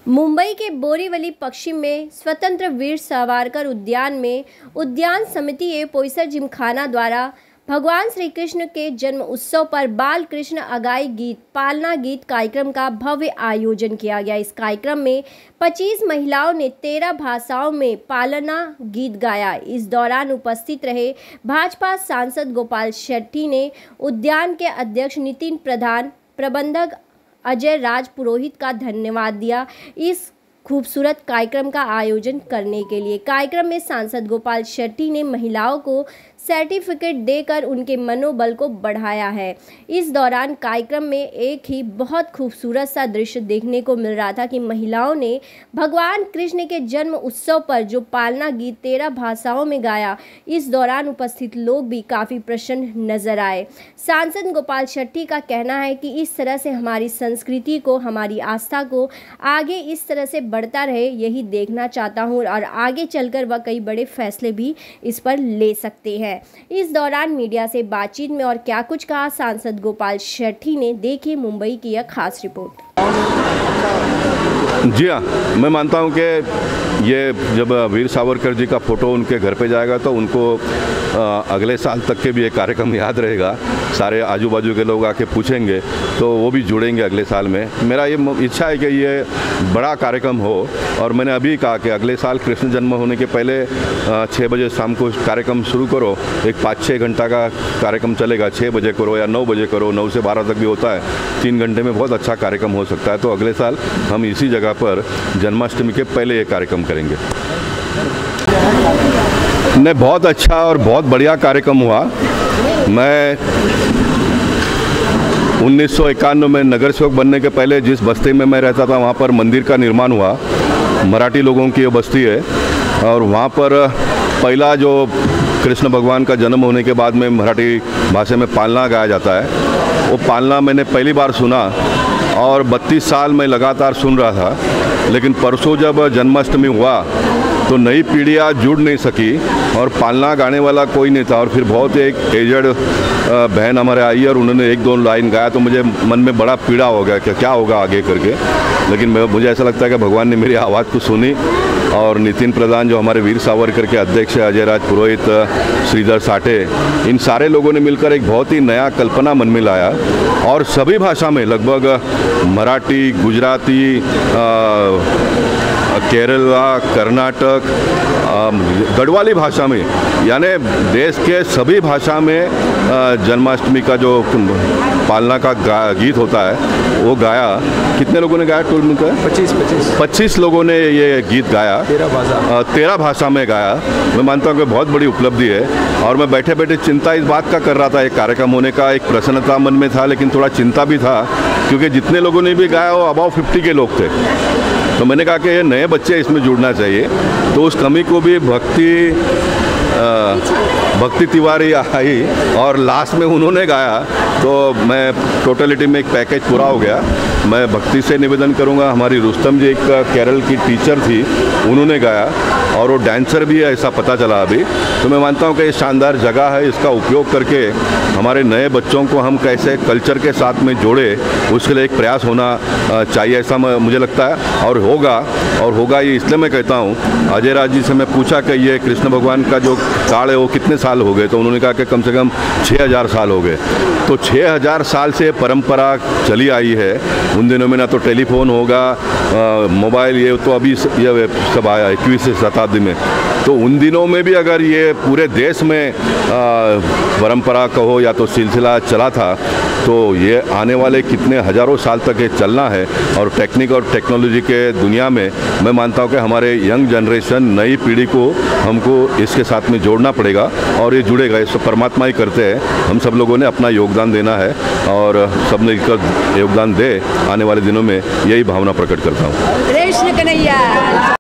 मुंबई के बोरीवली पश्चिम में स्वतंत्र वीर सावरकर उद्यान में उद्यान समिति ए पोईसर जिमखाना द्वारा भगवान श्री कृष्ण के जन्म उत्सव पर बाल कृष्ण अगाई गीत पालना गीत कार्यक्रम का भव्य आयोजन किया गया। इस कार्यक्रम में 25 महिलाओं ने 13 भाषाओं में पालना गीत गाया। इस दौरान उपस्थित रहे भाजपा सांसद गोपाल शेट्टी ने उद्यान के अध्यक्ष नितिन प्रधान, प्रबंधक अजय राज पुरोहित का धन्यवाद दिया इस खूबसूरत कार्यक्रम का आयोजन करने के लिए। कार्यक्रम में सांसद गोपाल शेट्टी ने महिलाओं को सर्टिफिकेट देकर उनके मनोबल को बढ़ाया है। इस दौरान कार्यक्रम में एक ही बहुत खूबसूरत सा दृश्य देखने को मिल रहा था कि महिलाओं ने भगवान कृष्ण के जन्म उत्सव पर जो पालना गीत 13 भाषाओं में गाया। इस दौरान उपस्थित लोग भी काफ़ी प्रसन्न नजर आए। सांसद गोपाल शेट्टी का कहना है कि इस तरह से हमारी संस्कृति को, हमारी आस्था को आगे इस तरह से बढ़ता रहे, यही देखना चाहता हूँ और आगे चलकर वह कई बड़े फैसले भी इस पर ले सकते हैं। इस दौरान मीडिया से बातचीत में और क्या कुछ कहा सांसद गोपाल शेट्टी ने, देखिए मुंबई की यह खास रिपोर्ट। जी हाँ, मैं मानता हूँ कि ये जब वीर सावरकर जी का फ़ोटो उनके घर पे जाएगा तो उनको अगले साल तक के भी ये कार्यक्रम याद रहेगा। सारे आजू बाजू के लोग आके पूछेंगे तो वो भी जुड़ेंगे अगले साल में। मेरा ये इच्छा है कि ये बड़ा कार्यक्रम हो और मैंने अभी कहा कि अगले साल कृष्ण जन्म होने के पहले 6 बजे शाम को कार्यक्रम शुरू करो। एक 5-6 घंटा का कार्यक्रम चलेगा। 6 बजे करो या 9 बजे करो, 9 से 12 तक भी होता है। 3 घंटे में बहुत अच्छा कार्यक्रम हो सकता है। तो अगले साल हम इसी जगह पर जन्माष्टमी के पहले ये कार्यक्रम करेंगे। नहीं, बहुत अच्छा और बहुत बढ़िया कार्यक्रम हुआ। मैं 1991 में नगर सेवक बनने के पहले जिस बस्ती में मैं रहता था वहाँ पर मंदिर का निर्माण हुआ। मराठी लोगों की ये बस्ती है और वहाँ पर पहला जो कृष्ण भगवान का जन्म होने के बाद में मराठी भाषा में पालना गाया जाता है, वो पालना मैंने पहली बार सुना और 32 साल मैं लगातार सुन रहा था। लेकिन परसों जब जन्माष्टमी हुआ तो नई पीढ़ियाँ जुड़ नहीं सकी और पालना गाने वाला कोई नहीं था। और फिर बहुत एक एजड बहन हमारे आई और उन्होंने 1-2 लाइन गाया तो मुझे मन में बड़ा पीड़ा हो गया कि क्या होगा आगे करके। लेकिन मुझे ऐसा लगता है कि भगवान ने मेरी आवाज़ को सुनी और नितिन प्रधान जो हमारे वीर सावरकर के अध्यक्ष है, अजय राज पुरोहित, श्रीधर साठे, इन सारे लोगों ने मिलकर एक बहुत ही नया कल्पना मन में लाया और सभी भाषा में लगभग मराठी, गुजराती, केरला, कर्नाटक, गढ़वाली भाषा में, यानी देश के सभी भाषा में जन्माष्टमी का जो पालना का गीत होता है वो गाया। कितने लोगों ने गाया टोल मिलकर? 25 लोगों ने ये गीत गाया। 13 भाषा में गाया। मैं मानता हूँ कि बहुत बड़ी उपलब्धि है और मैं बैठे बैठे चिंता इस बात का कर रहा था। एक कार्यक्रम होने का एक प्रसन्नता मन में था लेकिन थोड़ा चिंता भी था क्योंकि जितने लोगों ने भी गाया वो अबाउ 50 के लोग थे। तो मैंने कहा कि ये नए बच्चे इसमें जुड़ना चाहिए। तो उस कमी को भी भक्ति तिवारी आई और लास्ट में उन्होंने गाया तो मैं टोटलिटी में एक पैकेज पूरा हो गया। मैं भक्ति से निवेदन करूंगा, हमारी रुस्तम जी एक केरल की टीचर थी, उन्होंने गाया और वो डांसर भी है ऐसा पता चला अभी। तो मैं मानता हूँ कि ये शानदार जगह है, इसका उपयोग करके हमारे नए बच्चों को हम कैसे कल्चर के साथ में जोड़े उसके लिए एक प्रयास होना चाहिए ऐसा मुझे लगता है और होगा ये इसलिए मैं कहता हूँ। अजय राज जी से मैं पूछा कि ये कृष्ण भगवान का जो काल है वो कितने साल हो गए, तो उन्होंने कहा कि कम से कम 6000 साल हो गए। तो 6000 साल से परंपरा चली आई है। उन दिनों में ना तो टेलीफोन होगा, मोबाइल, ये तो अभी ये सब आया 21वीं शताब्दी में। तो उन दिनों में भी अगर ये पूरे देश में परंपरा कहो या तो सिलसिला चला था तो ये आने वाले कितने हज़ारों साल तक ये चलना है। और टेक्निक और टेक्नोलॉजी के दुनिया में मैं मानता हूँ कि हमारे यंग जनरेशन, नई पीढ़ी को हमको इसके साथ में जोड़ना पड़ेगा और ये जुड़ेगा। इसको परमात्मा ही करते हैं, हम सब लोगों ने अपना योगदान देना है और सब ने इसका योगदान दे आने वाले दिनों में, यही भावना प्रकट करता हूँ।